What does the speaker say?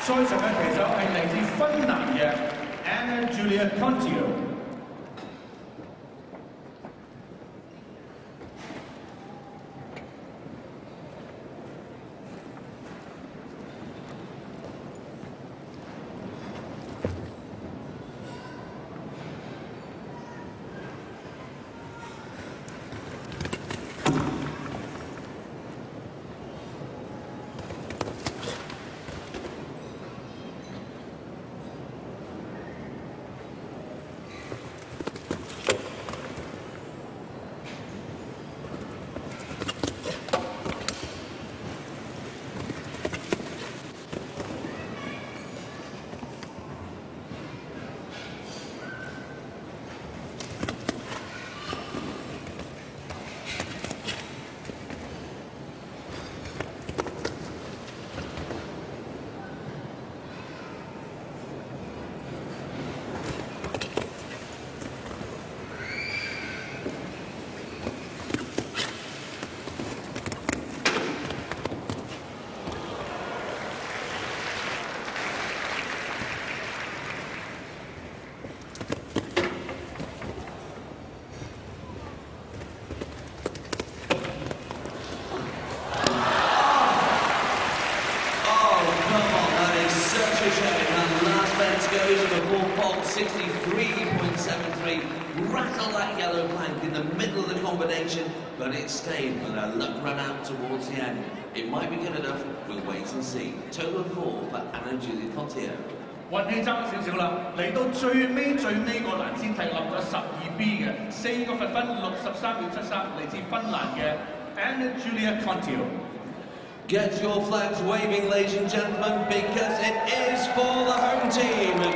賽場嘅騎手係嚟自芬蘭嘅 Anna Julia Kontio。 Goes for a full fault 63.73. Rattled that yellow plank in the middle of the combination, but it stayed when her luck ran out towards the end. It might be good enough, we'll wait and see. Total 4 for Anna Julia Kontio. 運氣爭少少啦，嚟到最尾個欄先踢冧咗12B 嘅，4個罰分63.73，嚟自芬蘭嘅 Anna Julia Kontio。 Get your flags waving, ladies and gentlemen, because it is for the home team.